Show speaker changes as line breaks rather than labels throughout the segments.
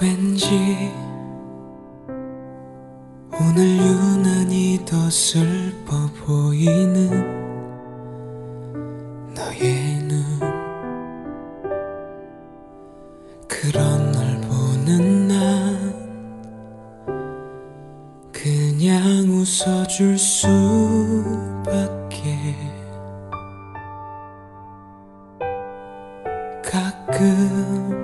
왠지 오늘 유난히 더 슬퍼 보이는 너의 눈, 그런 널 보는 난 그냥 웃어줄 수밖에. 가끔,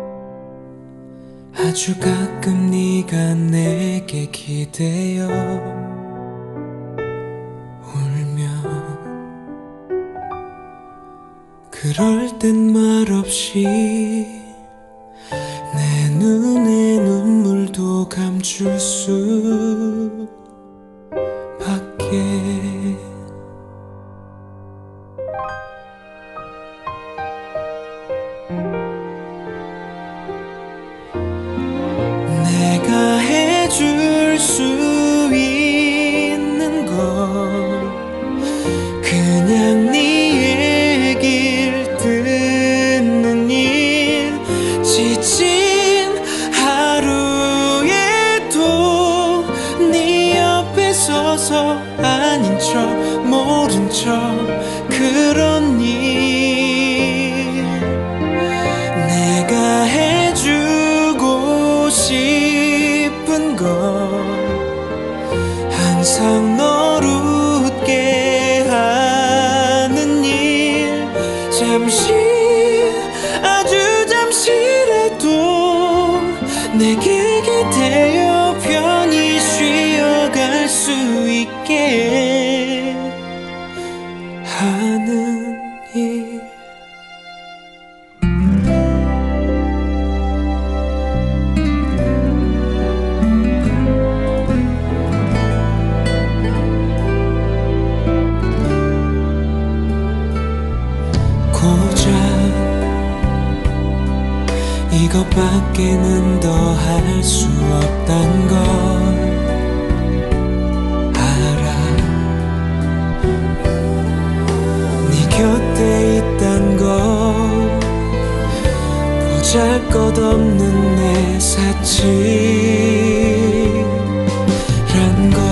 아주 가끔 네가 내게 기대어 울면 그럴 땐 말없이 내 눈에 눈물도 감출 수밖에. 내가 해줄 수 있는 건 그냥 네 얘길 듣는 일. 지친 하루에도 네 옆에 서서 아닌 척 모른 척 그런 일. 내가 해주고 싶은 건 항상 널 웃게 하는 일. 잠시, 아주 잠시라도 내게 기대어 편히 쉬어갈 수 있게 하는 일. 고작 이것밖에는 더 할 수 없단 걸 알아. 네 곁에 있단 걸, 보잘것없는 내 사치란 걸.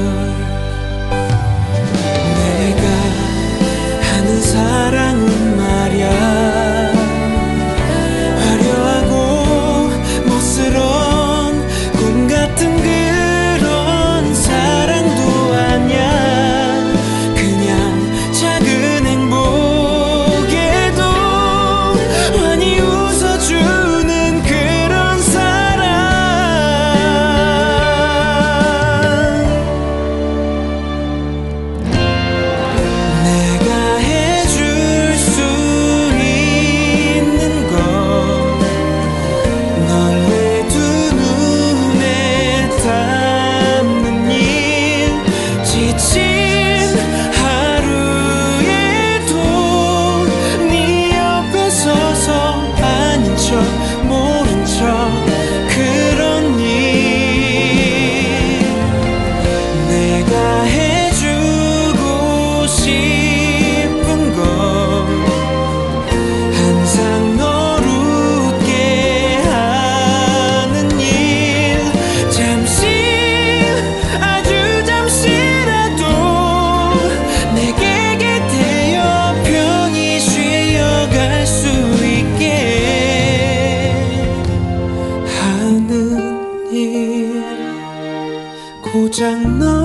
내가 하는 사랑은 말야 화려하고 멋스러운 꿈 같은 그런 사랑도 아냐. 그냥 작은 행복에도 환히 웃어주는 그런 사랑. 내가 해줄 수 있는 건 널 내 두 눈에 담는 일. 지친 하루에도 네 옆에 서서 아닌 척 모른 척 그런 일. 내가 해주고 싶은 건 항상 널 웃게 하는 일. 잠시, 아주 잠시라도 내게 기대어 편히 쉬어갈 수 있게 하는 일. 고작 너